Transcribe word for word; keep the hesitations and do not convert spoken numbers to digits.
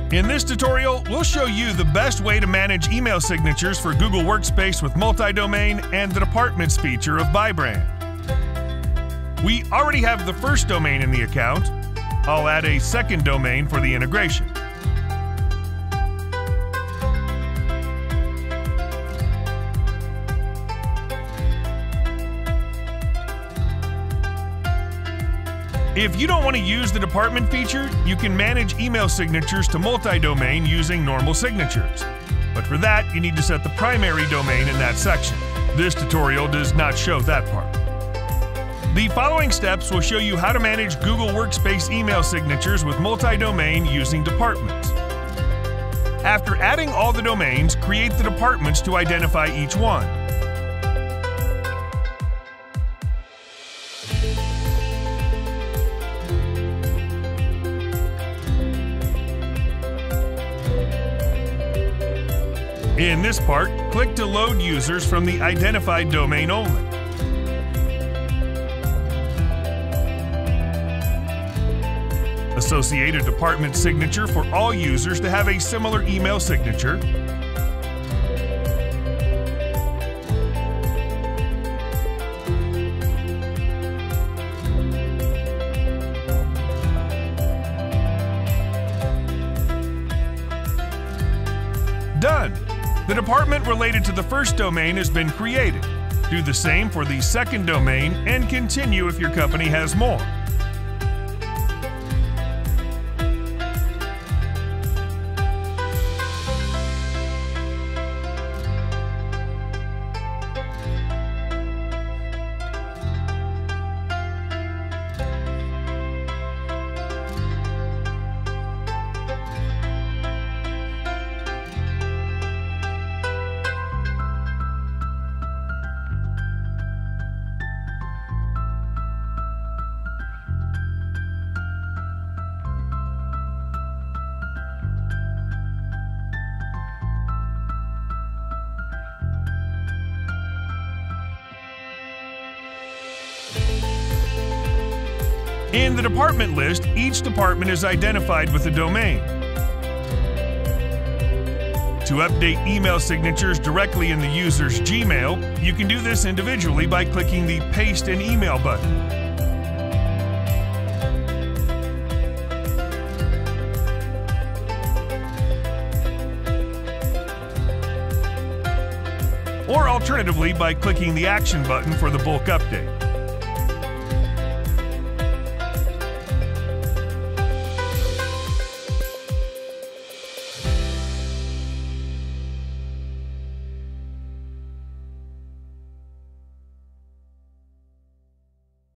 In this tutorial, we'll show you the best way to manage email signatures for Google Workspace with multi-domain and the departments feature of Bybrand. We already have the first domain in the account. I'll add a second domain for the integration. If you don't want to use the department feature, you can manage email signatures to multi-domain using normal signatures. But for that, you need to set the primary domain in that section. This tutorial does not show that part. The following steps will show you how to manage Google Workspace email signatures with multi-domain using departments. After adding all the domains, create the departments to identify each one. In this part, click to load users from the identified domain only. Associate a department signature for all users to have a similar email signature. Done! The department related to the first domain has been created. Do the same for the second domain and continue if your company has more. In the department list, each department is identified with a domain. To update email signatures directly in the user's Gmail, you can do this individually by clicking the Paste an Email button. Or alternatively by clicking the Action button for the bulk update.